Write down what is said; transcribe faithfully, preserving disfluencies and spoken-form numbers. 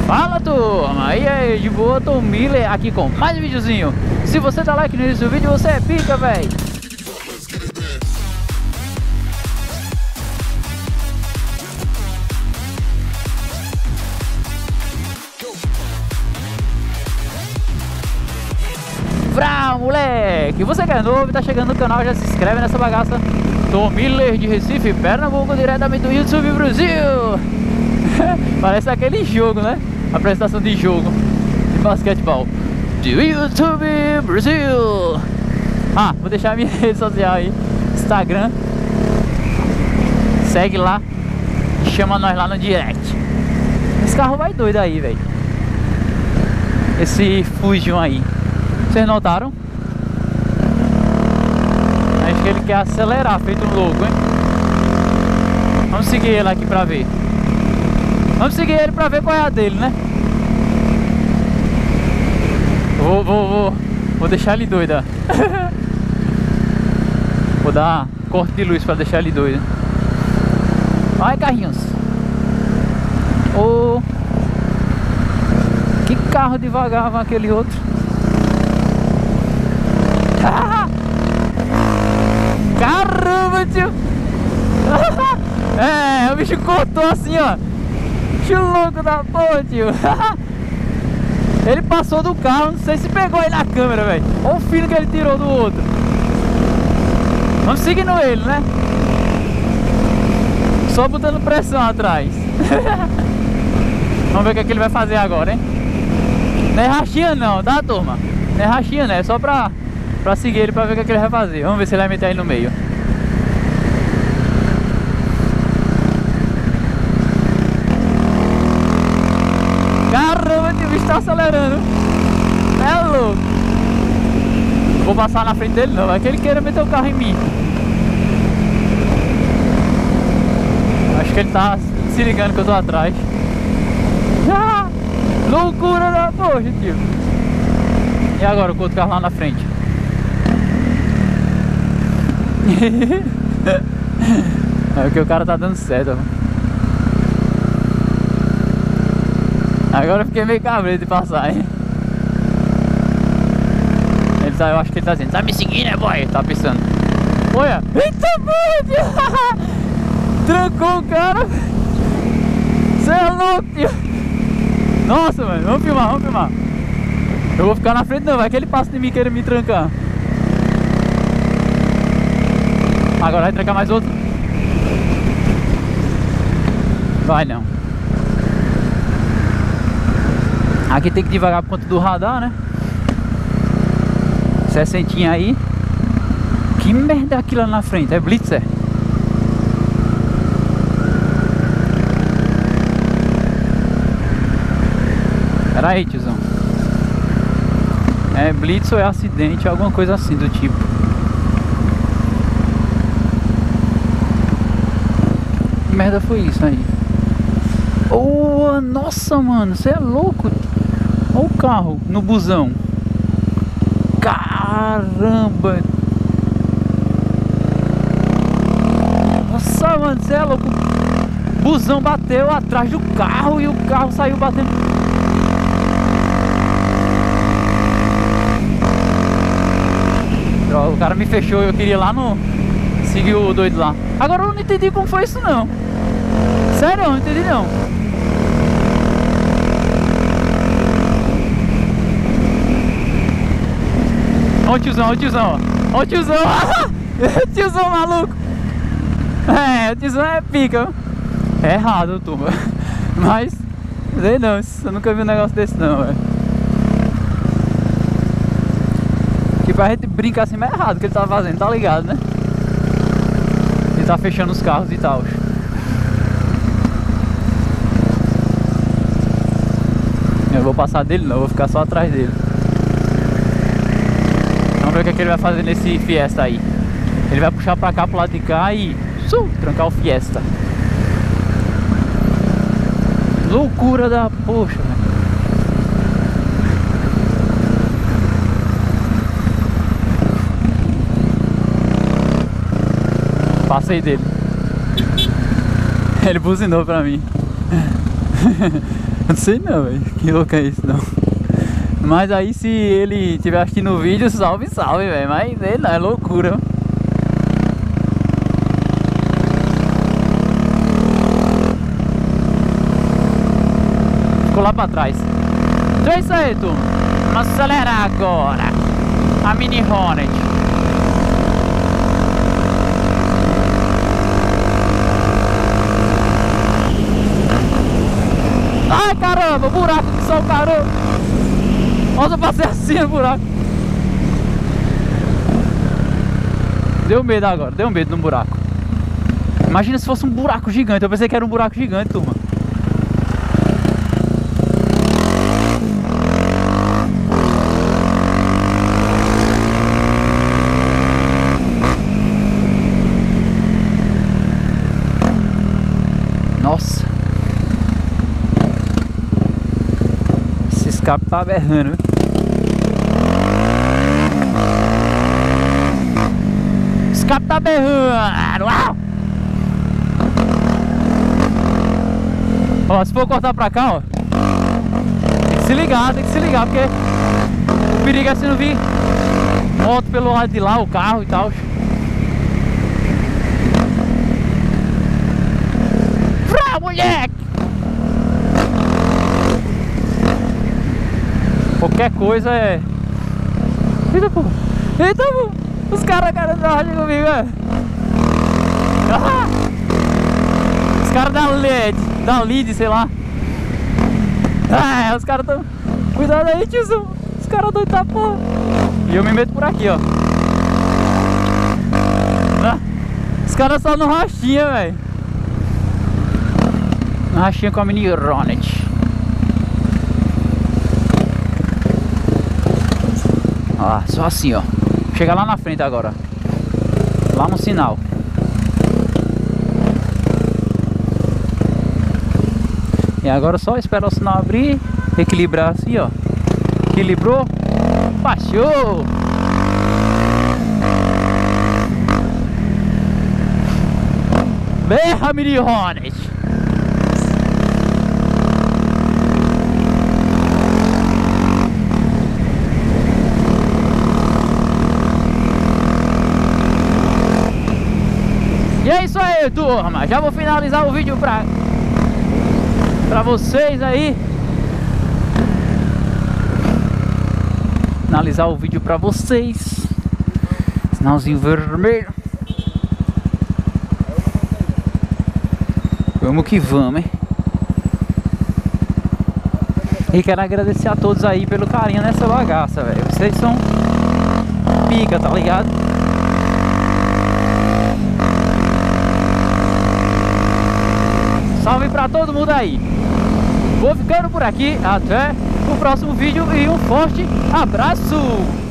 Fala, turma! E aí, de boa, Tom Miller aqui com mais um videozinho. Se você dá like no início do vídeo, você é pica, véi! Vrau, moleque! Você que é novo e tá chegando no canal, já se inscreve nessa bagaça. Tom Miller de Recife, Pernambuco, diretamente do YouTube Brasil! Parece aquele jogo, né? Apresentação de jogo de basquetebol do YouTube Brasil. Ah, vou deixar a minha rede social aí, Instagram. Segue lá e chama nós lá no direct. Esse carro vai doido aí, velho. Esse Fusion aí. Vocês notaram? Acho que ele quer acelerar, feito um louco, hein? Vamos seguir ele aqui pra ver. Vamos seguir ele pra ver qual é a dele, né? Vou, vou, vou Vou deixar ele doido, ó. Vou dar corte de luz pra deixar ele doido. Vai, carrinhos. Oh, que carro devagar vai aquele outro. Caramba, tio. É, o bicho cortou assim, ó. Que louco da porra, tio. Ele passou do carro, não sei se pegou aí na câmera, velho. Olha o fino que ele tirou do outro. Vamos seguindo ele, né? Só botando pressão atrás. Vamos ver o que, é que ele vai fazer agora, hein? Não é rachinha não, tá, turma? Não é rachinha, né? É só pra, pra seguir ele, pra ver o que, é que ele vai fazer. Vamos ver se ele vai meter aí no meio. Caramba, o bicho tá acelerando. É louco. Vou passar na frente dele não, é que ele queira meter o carro em mim. Acho que ele tá se ligando que eu tô atrás. Ah, loucura da poxa, tio. E agora com o outro carro lá na frente. É porque o cara tá dando certo, ó. Agora eu fiquei meio cabreiro de passar, hein? Ele tá, eu acho que ele tá dizendo, tá me seguindo, né, boy? Tá pensando. Olha! Eita, boy! Trancou o cara! Você é louco, tio! Nossa, mano, vamos filmar, vamos filmar. Eu vou ficar na frente não, vai que ele passa de mim e queira me trancar. Agora vai trancar mais outro? Vai não. Aqui tem que devagar por conta do radar, né? Sessentinha aí. Que merda é aquilo lá na frente? É Blitzer? Pera aí, tiozão. É Blitz ou é acidente, alguma coisa assim do tipo. Que merda foi isso aí? Oh, nossa, mano, você é louco. Olha o carro no busão. Caramba. Nossa, mano, você é louco. O busão bateu atrás do carro e o carro saiu batendo. O cara me fechou e eu queria ir lá no... seguir o doido lá. Agora eu não entendi como foi isso não. Sério, eu não entendi não. Olha o tiozão, olha o tiozão, ó. Olha o tiozão. O tiozão maluco. É, o tiozão é pica. É errado, turma. Mas, sei não, eu nunca vi um negócio desse não, velho. Tipo, a gente brinca assim, mas é errado o que ele tá fazendo, tá ligado, né? Ele tá fechando os carros e tal. Eu vou passar dele não, eu vou ficar só atrás dele. Vamos ver o que, é que ele vai fazer nesse Fiesta aí. Ele vai puxar pra cá, pro lado de cá e uh, trancar o Fiesta. Loucura da poxa, né? Passei dele. Ele buzinou pra mim. Não sei não, velho. Que louco é isso, não. Mas aí se ele estiver assistindo o vídeo, salve, salve, velho. Mas ele não, é loucura. Ficou lá pra trás. Então é isso aí, turma. Vamos acelerar agora a Mini Hornet. Ai, caramba, buraco que só o caramba. Nossa, eu passei assim no buraco. Deu medo agora, deu medo no buraco. Imagina se fosse um buraco gigante. Eu pensei que era um buraco gigante, turma. Nossa. Esse escape tá berrando, viu? O escape tá berrando. Uau! Ó, se for cortar pra cá, ó, tem que se ligar, tem que se ligar, porque o perigo é se não vir moto pelo lado de lá, o carro e tal. Frá, moleque! Qualquer coisa é... Eita, pô! Eita, pô! Os caras querem dar racha comigo, é? Ah! Os caras da L E D, da L E D, sei lá. Ah, os caras tão... Cuidado aí, tiozão. Os caras doidos tá porra. E eu me meto por aqui, ó. Ah, os caras só no rachinha, velho. No rachinha com a Mini Hornet. Ó, só assim, ó. Chega lá na frente agora. Lá no sinal. E agora só esperar o sinal abrir, equilibrar assim, ó. Equilibrou, baixou. Berra, Mini Hornet. E é isso aí, turma. Já vou finalizar o vídeo pra... Pra vocês aí. Finalizar o vídeo pra vocês. Sinalzinho vermelho. Vamos que vamos, hein? E quero agradecer a todos aí pelo carinho nessa bagaça, velho. Vocês são pica, tá ligado? Salve pra todo mundo aí. Vou ficando por aqui. Até o próximo vídeo e um forte abraço.